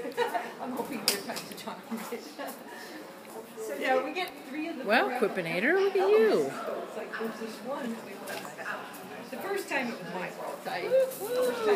I'm hoping your time to John did. So yeah, we get 3 of the Well, Quipinator, look at you. It's like there's this one. The first time it was my fault.